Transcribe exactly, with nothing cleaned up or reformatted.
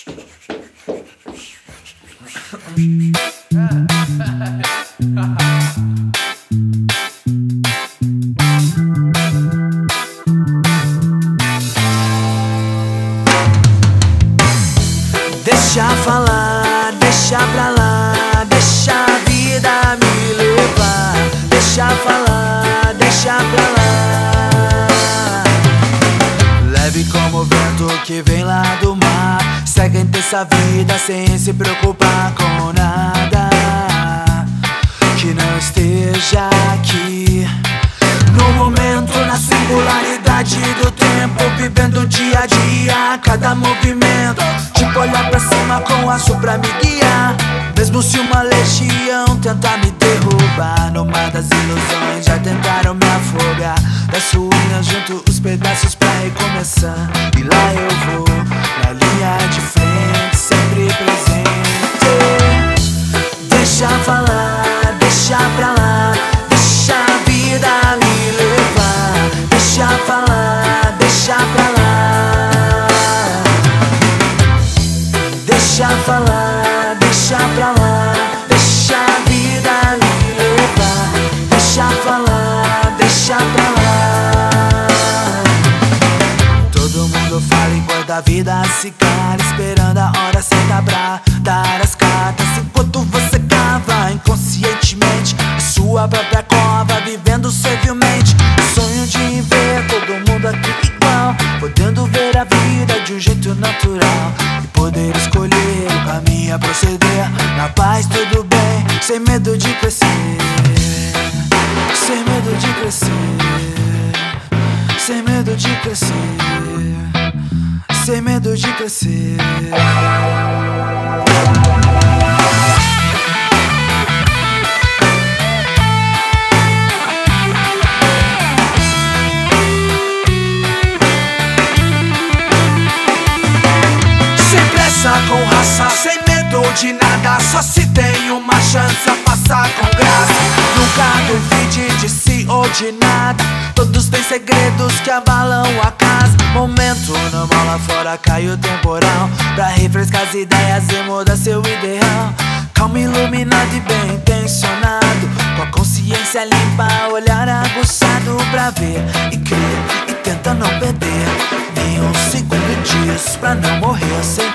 Deixa falar, deixa pra lá, deixa a vida me levar. Deixa falar, deixa pra lá. Leve como o vento que vem lá do mar. Segue em essa vida sem se preocupar com nada que não esteja aqui. No momento, na singularidade do tempo, vivendo o dia a dia, cada movimento. Tipo olhar pra cima com aço pra me guiar. Mesmo se uma legião tentar me derrubar, no mar das ilusões já tentaram me afogar. Das ruínas junto os pedaços pra recomeçar. E lá eu vou, na linha de frente, sempre presente. Deixa falar, deixa pra lá, deixa a vida me levar. Deixa falar, deixa pra lá. Deixa falar, deixa pra lá, deixa a vida me levar. Deixa falar, deixa pra lá. Todo mundo fala enquanto a vida se cala, esperando a hora certa pra dar as cartas. Enquanto você cava inconscientemente a sua própria cova, vivendo servilmente o sonho de ver todo mundo aqui igual, podendo ver a vida de um jeito natural e poder escolher o caminho a proceder. Na paz tudo bem, sem medo de crescer, sem medo de crescer, sem medo de crescer, sem medo de crescer. Com raça, sem medo de nada, só se tem uma chance a passar com graça. Nunca duvide de si ou de nada, todos têm segredos que abalam a casa. Momento normal lá fora cai o temporal, pra refrescar as ideias e mudar seu ideal. Calmo, iluminado e bem intencionado, com a consciência limpa, olhar aguçado pra ver e crer, e tenta não perder nem um segundo disso, pra não morrer sem